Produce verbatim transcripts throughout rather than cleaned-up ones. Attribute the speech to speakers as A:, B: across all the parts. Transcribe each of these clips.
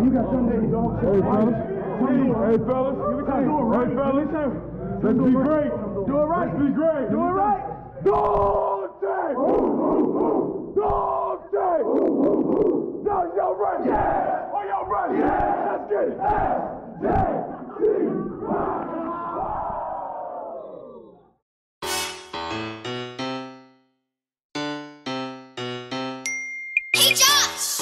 A: you got Sunday, dog.
B: Hey, fellas. Hey, fellas. Hey, fellas. Let's be great.
A: Do it right.
B: Let's be great.
A: Do it right.
B: Dog day! Dog day! Now y'all ready? Yeah! Are y'all ready? Yeah! Let's get it! S J C
C: Hey, Josh!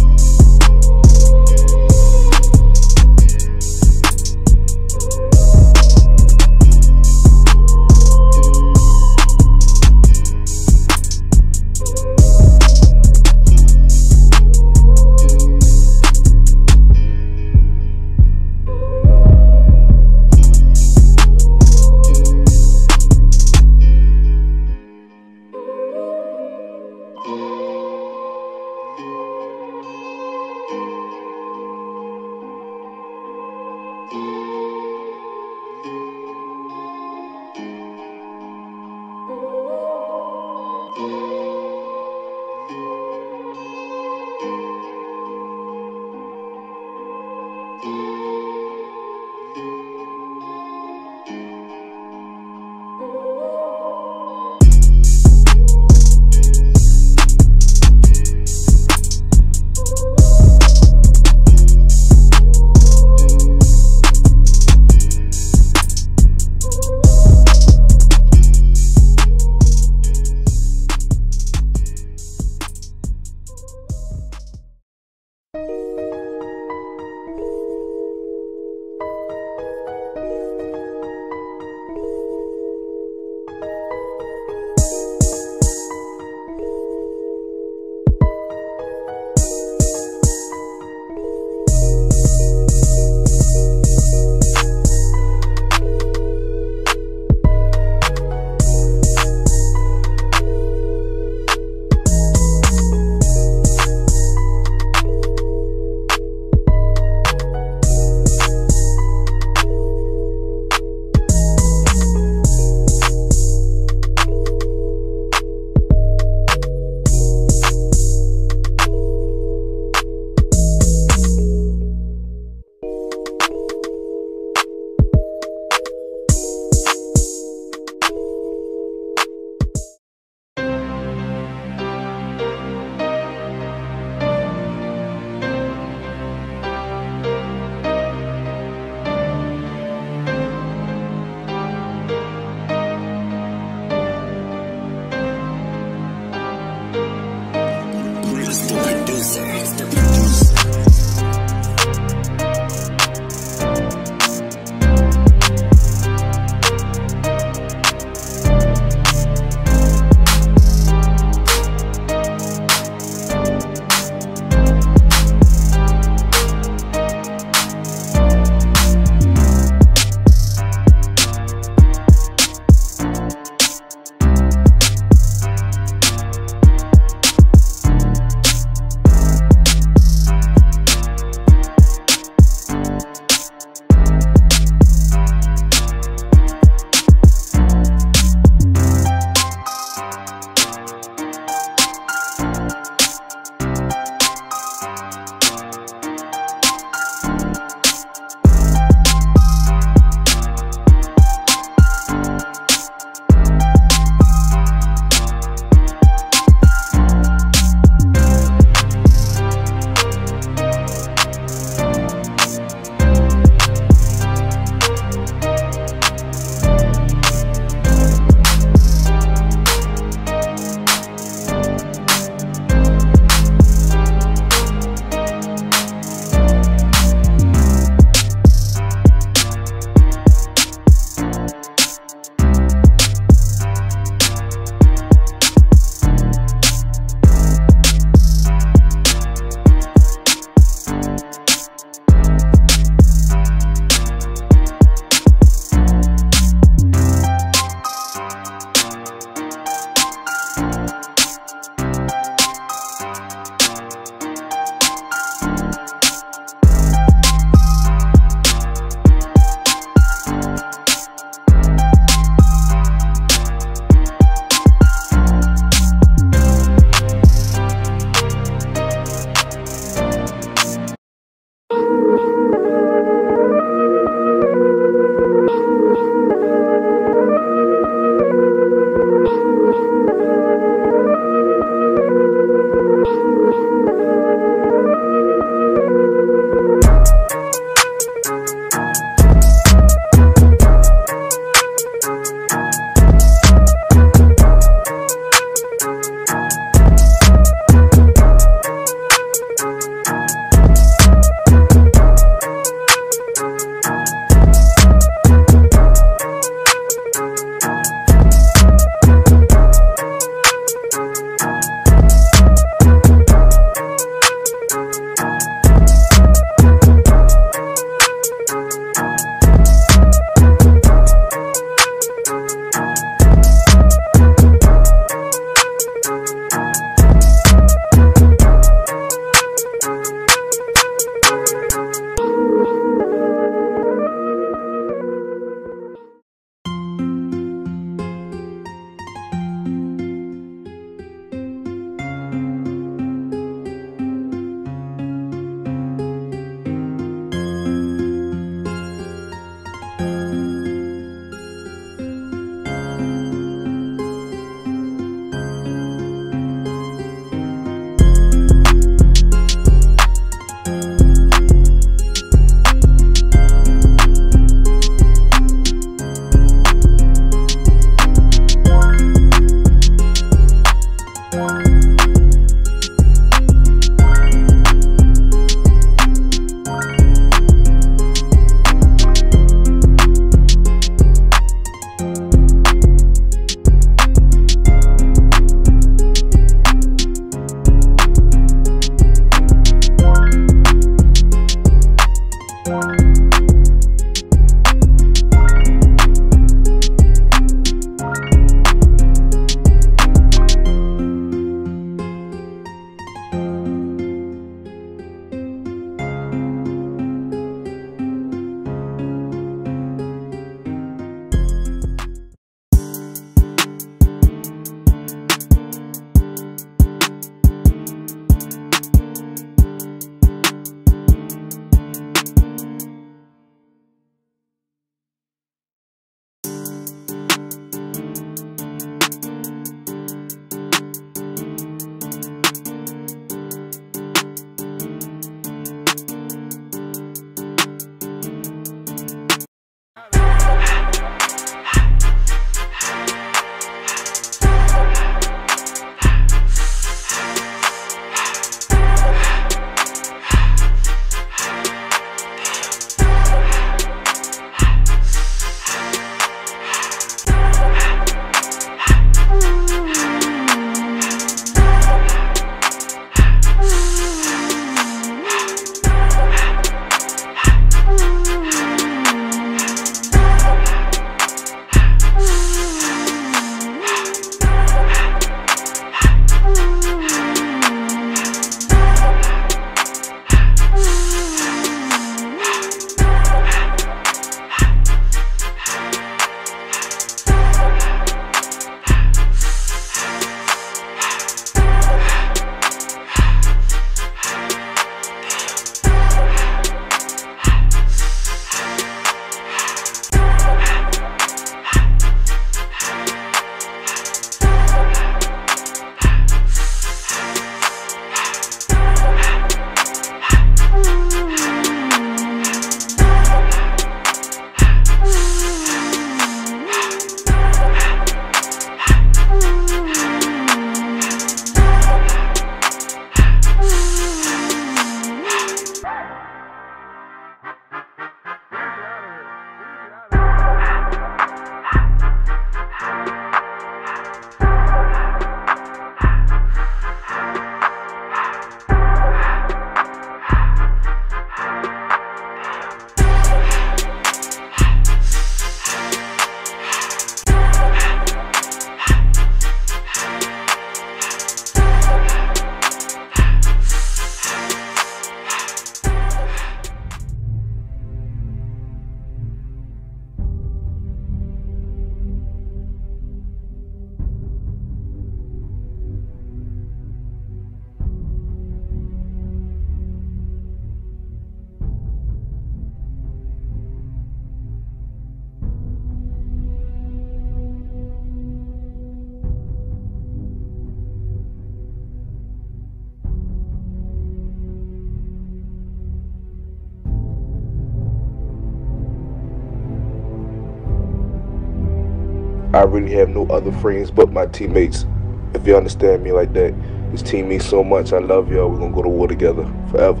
A: I really have no other friends but my teammates. If you understand me like that, this team means so much. I love y'all. We're gonna go to war together forever.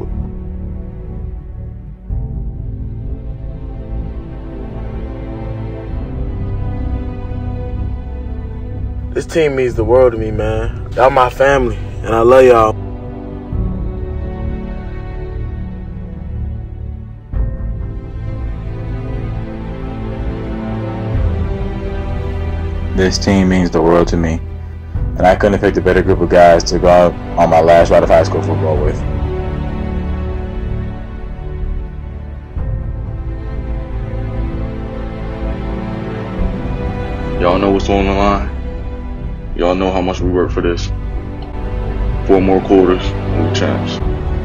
D: This team means the world to me, man. Y'all my family, and I love y'all.
E: This team means the world to me, and I couldn't have picked a better group of guys to go out on my last ride of high school football with.
F: Y'all know what's on the line. Y'all know how much we work for this. Four more quarters, and we champs.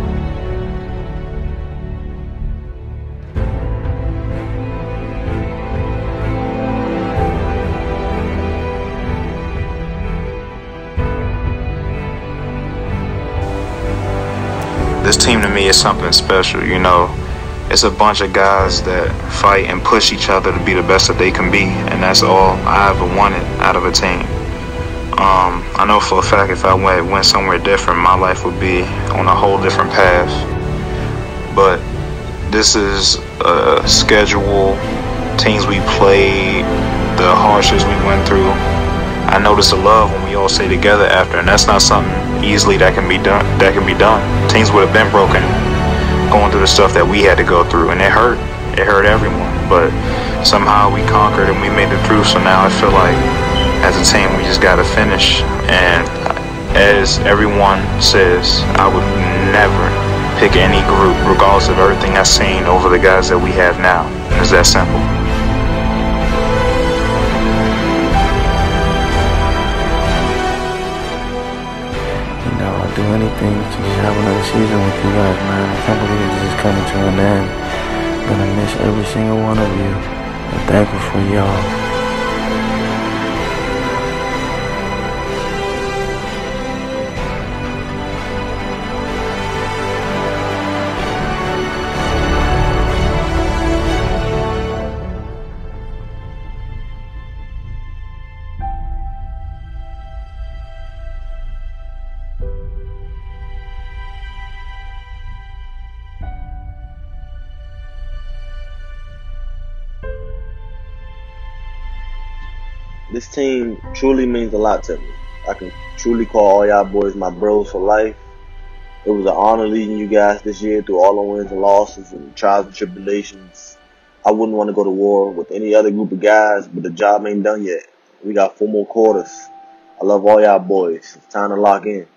G: This team to me is something special, you know. It's a bunch of guys that fight and push each other to be the best that they can be, and that's all I ever wanted out of a team. Um, I know for a fact if I went, went somewhere different, my life would be on a whole different path. But this is a schedule, teams we played, the hardships we went through. I noticed the love when we all stay together after, and that's not something easily that can be done. That can be done. Teams would have been broken going through the stuff that we had to go through, and it hurt. It hurt everyone, but somehow we conquered and we made it through. So now I feel like as a team we just got to finish. And as everyone says, I would never pick any group, regardless of everything I've seen, over the guys that we have now. It's that simple.
D: Do anything to have another season with you guys, man. I can't believe this is coming to an end. I'm gonna miss every single one of you. I'm thankful for y'all.
H: This team truly means a lot to me. I can truly call all y'all boys my bros for life. It was an honor leading you guys this year through all the wins and losses and trials and tribulations. I wouldn't want to go to war with any other group of guys, but the job ain't done yet. We got four more quarters. I love all y'all boys. It's time to lock in.